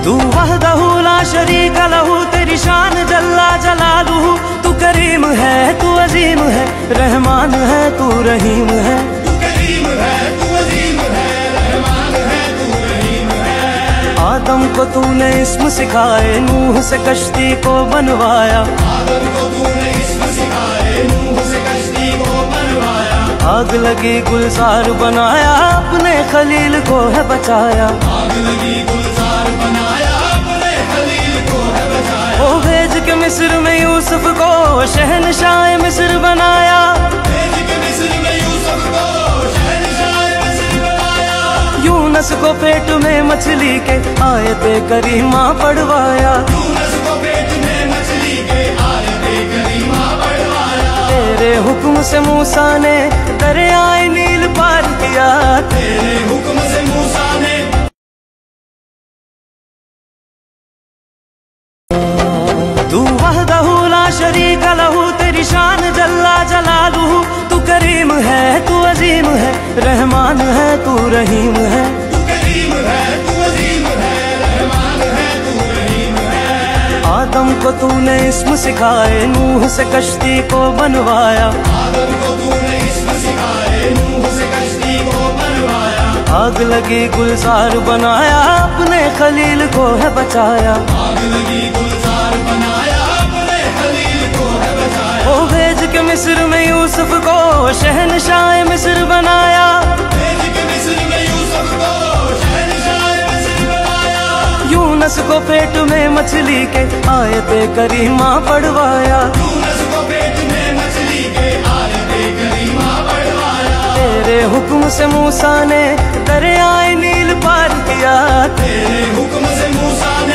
तू वहदहू ला शरीक लहू, तेरी शान जल्ला जलालुहू। तू करीम है, तू अजीम है, रहमान है, तू रहीम है। तू करीम है, तू अजीम है, रहमान है, तू रहीम है। आदम को तूने इस्म सिखाए, नूह से कश्ती को बनवाया। आदम को तूने इस्म सिखाए, नूह से कश्ती को बनवाया। आग लगी गुलजार बनाया, अपने खलील को है बचाया। आग लगी गुलजार बनाया, अपने खलील को है बचाया। ओ भेज के मिस्र में यूसुफ को, शहनशाह मिस्र बनाया। भेज के मिस्र में यूसुफ को, शहनशाह मिस्र बनाया। यूनस को पेट में मछली के, आयते करीमा पढ़वाया। यूनस को पेट में मछली के, आयते करीमा पढ़वाया। तेरे हुक्म से मूसा ने दरियाए नील पार किया। तेरे हुक्म से मूसा ने तू वहदहू ला शरीक लहू, तेरी शान जल्ला जलालुहू। तू करीम है, तू अजीम है, रहमान है, तू रहीम है। तू करीम है, तू अजीम है, रहमान है, तू रहीम है। आदम को तूने इस्म सिखाए, नूह से कश्ती को बनवाया। आदम को तूने इस्म सिखाए, नूह से कश्ती को बनवाया। आग लगी गुलजार बनाया, अपने खलील को है बचाया। आग लगी गुलजार बनाया, अपने खलील को है बचाया। ओ भेज के मिस्र में यूसुफ को, शहनशाह मिस्र बनाया। भेज के मिस्र में यूसुफ को, शहनशाह मिस्र बनाया। यूनस को पेट में मछली के, आयते करीमा पढ़वाया। यूनस को पेट में मछली के, आयते करीमा पढ़वाया। तेरे हुक्म से मूसा ने दरियाए नील पार किया। तेरे हुक्म से मूसा ने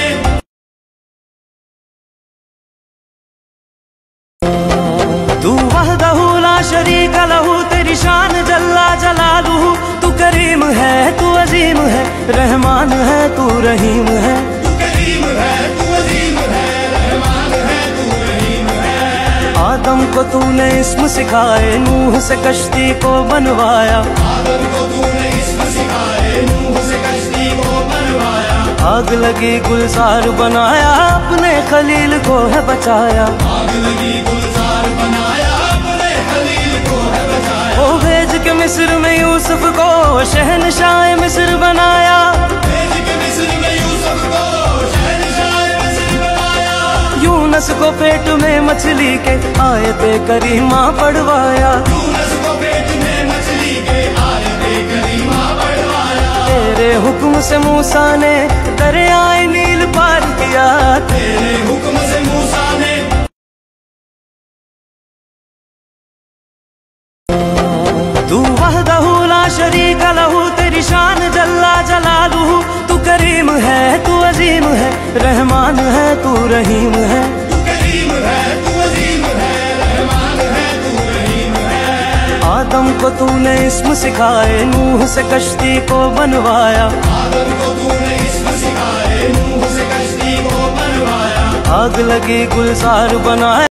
तू वहदहू ला शरीक लहू, तेरी शान जल्ला जलालुहू। तू करीम है, तू अजीम है, रहमान है, तू रहीम है। तू करीम है, तू अजीम है, रहमान है, तू रहीम है। आदम को तूने इस्म सिखाए, नूह से कश्ती को बनवाया। आदम को तूने इस्म सिखाए, नूह से कश्ती को बनवाया। आग लगी गुलजार बनाया, अपने खलील को है बचाया। आग लगी गुलजार बनाया, अपने खलील को है बचाया। ओ भेज के मिस्र में यूसुफ को, शहनशाह मिस्र बनाया। भेज के मिस्र में यूसुफ को, शहनशाह मिस्र बनाया। यूनस को पेट में मछली के, आयते करीमा पढ़वाया। यूनस को पेट में मछली के, आयते करीमा पढ़वाया। तेरे हुक्म से मूसा ने दरियाए नील पार किया। तेरे हुक्म से मूसा ने तू वहदहू ला शरीक लहू, तेरी शान जल्ला जलालुहू। तू करीम है, तू अजीम है, रहमान है, तू रहीम है। तू करीम है, तू अजीम है, रहमान है, तू रहीम है। आदम को तूने इस्म सिखाए, नूह से कश्ती को बनवाया। आदम को तूने इस्म सिखाए, नूह से कश्ती को बनवाया। आग लगी गुलजार बनाया।